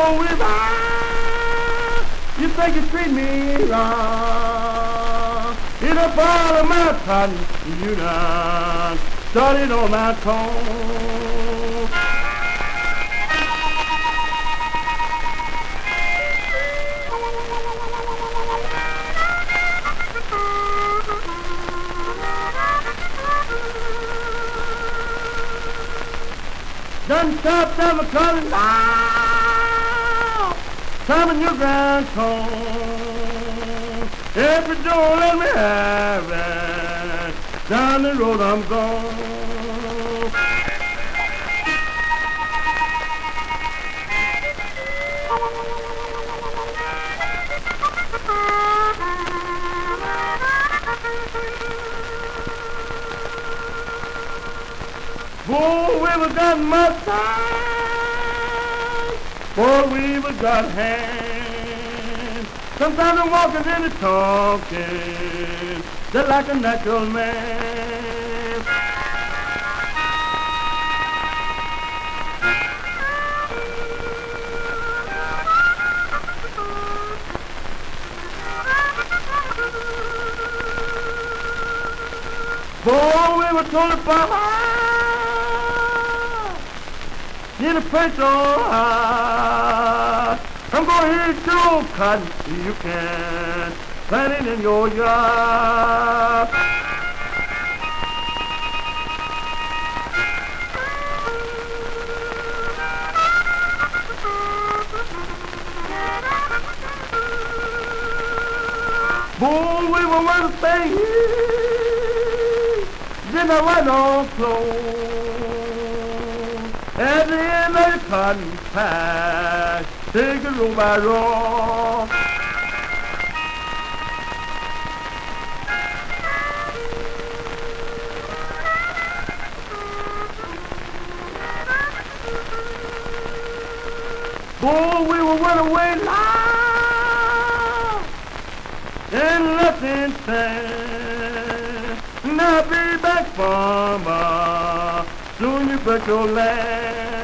Boll Weevil, you think you treat me wrong. In a ball of my cotton, you done started on my corn. Done stopped at my cotton now, climbing your ground corn. Every door let me have it, down the road I'm gone. Boll Weevil got mustache, Boll Weevil got hands. Sometimes I'm walking and it's talking, just like a natural man. Boll Weevil told the farmer, get a place on high. I'm gonna hit your cotton, you can plant it in your yard. Boll Weevil was a thing, didn't I write no clothes. At the end of the cotton patch, take it row by row. Boll Weevil went away loud and left in sand. Now be back, farmer, soon you bet your land.